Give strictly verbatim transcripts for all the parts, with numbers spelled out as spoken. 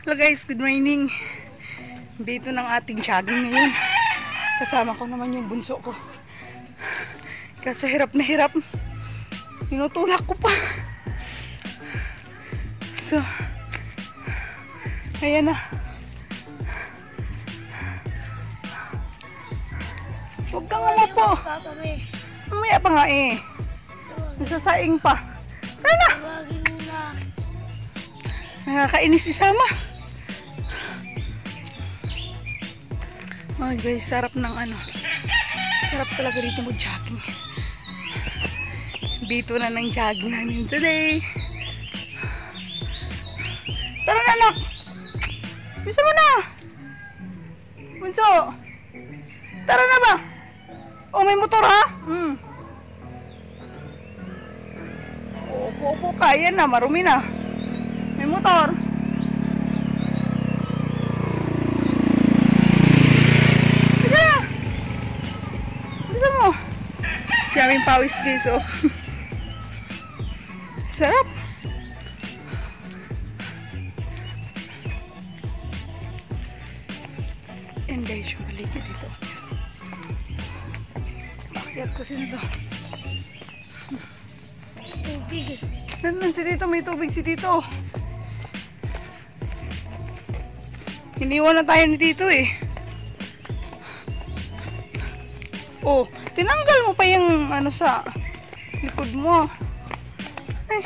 Hello guys, good morning. Bito ng ating jogging ngayon. Kasama ko naman yung bunso ko. Kaso hirap na hirap. Tinutulak ko pa. So, ayan na. Huwag kang umupo. Mamaya pa nga eh. Nasasaing pa. Ano? Nakakainis isama. Oh guys, sarap ng ano. Sarap talaga dito mag-jogging. Bito na ng jogging namin today. Tara na anak. Bisa mo na. Bunso. Tara na ba? Oh, may motor ha? Hmm. Opo, opo, kaya na. Marumi na. May motor. Bisa na. Bisa mo. Kaming pawis guys, oh. Sarap. Yan guys, yung paligid dito. Pakyat kasi nito. Tubig. Nandun si Tito, may tubig si Tito. Iniwan na tayo ni Tito eh. Oh, tinanggal mo pa yung ano sa likod mo. Ay.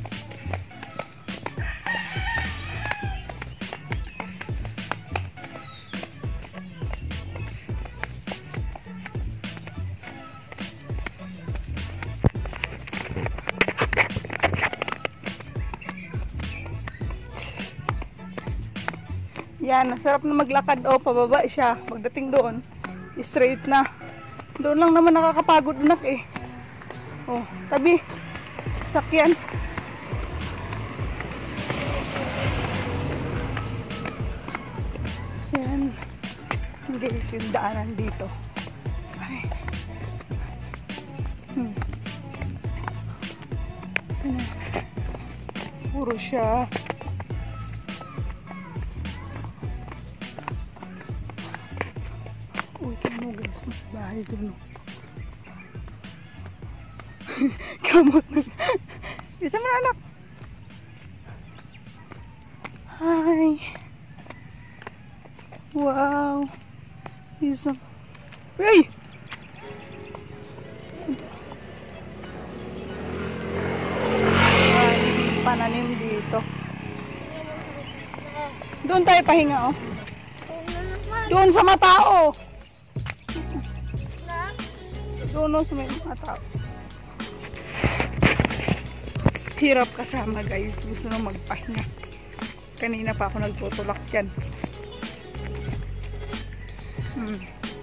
Yan, masarap na maglakad. O, pababa siya. Pagdating doon, straight na. Doon lang naman nakakapagod anak eh. O, tabi. Sasakyan. Yan. Guys, yung daanan dito. Ay. Hmm. Ano? Puro siya. Uy, kamo guys, mas bahay doon. Kamot na. Isa mo na anak. Hi. Wow. Isa. Hey! Ay, pananim dito. Doon tayo pahinga, oh. Doon sa matao. Doon sa may mga tao. Hirap kasama guys. Gusto nang magpahinga. Kanina pa ako nagtutulak yan. Hmm.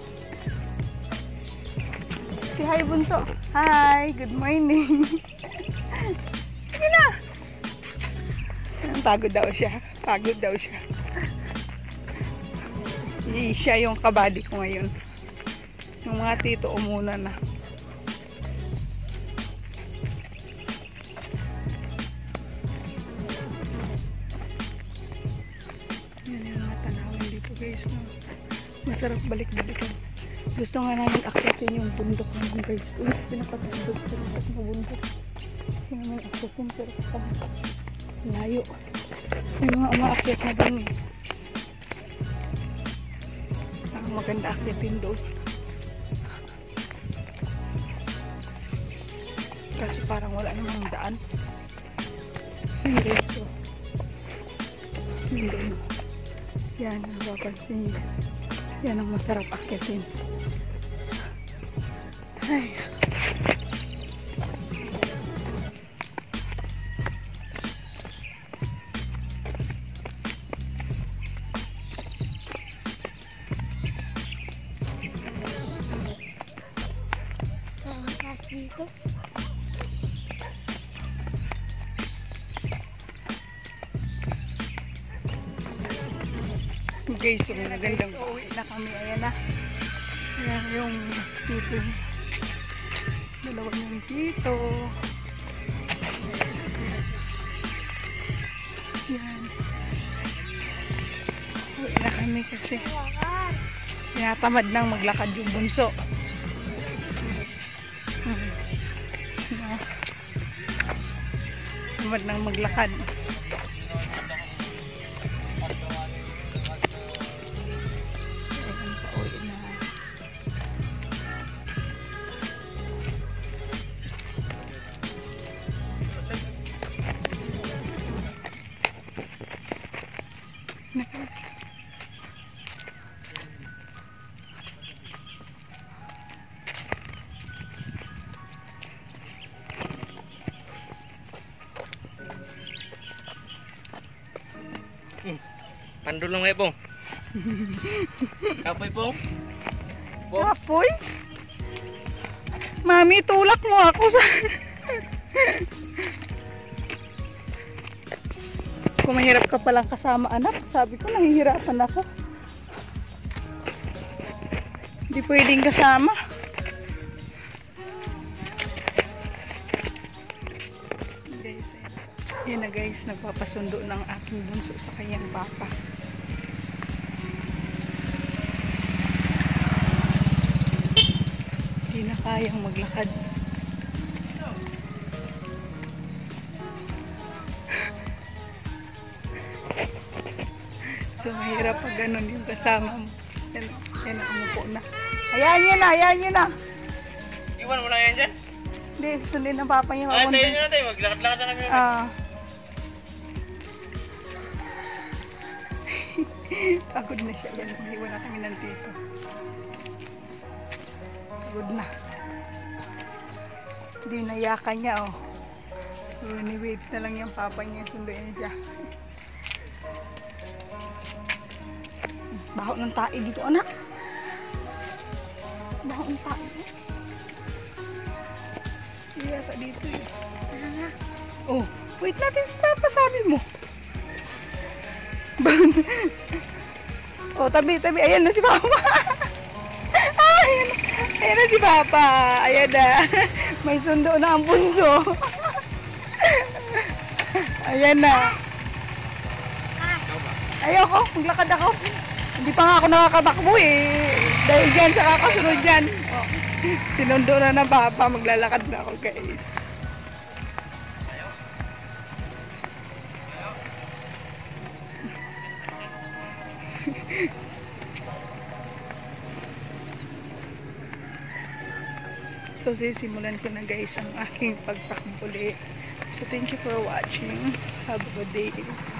Si hi bunso. Hi, good morning. Sige na. Pagod daw siya. Pagod daw siya. Hindi siya yung kabady ko ngayon. Yung mga tito umuna na. Yan yung mga tanawin dito guys, no? Masarap balik-balikan. Gusto nga namin akyatin yung bundok naman guys. Uy, pinapatandog ko rin kasi ng bundok. Hindi naman akyatin pero kapag layo. May mga umaakyat na doon eh. Ang maganda akyatin doon. Kaso parang wala namang daan. Ayun guys, so. Yun doon. Yan, ang papansin niyo. Yan ang masarap akyatin. Ay. Dito. Guys, so magandang uwi na kami. Ayan na. Ayan yung dito. Dalawa yung dito. Yan. Kami kasi tinatamad nang maglakad yung bunso. Hmm. No. Tamad nang maglakad. So, ayan, pauwi na. Nice. Hmm. Pandulong ay pong. Kapoy pong. Pong. Kapoy? Mami, tulak mo ako sa... Kung mahirap ka palang kasama anak, sabi ko nahihirapan ako. Hindi pwedeng kasama. Guys, yan na guys, nagpapasundo ng aking bunso sa kanyang papa. Hindi na kayang maglakad. So mahirap pag ganun yung kasama mo. Yan, yan na, umupo na. Hayaan nyo na, hayaan nyo na. Iwan mo na yan dyan. Hindi, susundin ng papa niya. Ah, tayo nyo na tayo. Maglakad-lakad na kami. Ah. Pagod na siya. Yan, iwan na kami ng tito. Pagod na. Hindi nayakan niya, oh. So, ni-wait na lang yung papa niya. Sunduin siya. Baho ng tae dito, anak. Baho ng tae. Iya ka dito eh. Oh, wait natin si papa, sabi mo. Oh, tabi, tabi. Ayan na si papa. Ayan, ayan na si papa. Ayan na. May sundo na ang bunso. Ayan na. Ayoko, maglakad ako. Hindi pa nga ako nakakatakbo eh. Dahil dyan sa kakasunod dyan. Oh. Sinundo na ng papa, maglalakad na ako guys. So sisimulan ko na guys ang aking pagtakbo ulit. So thank you for watching. Have a good day.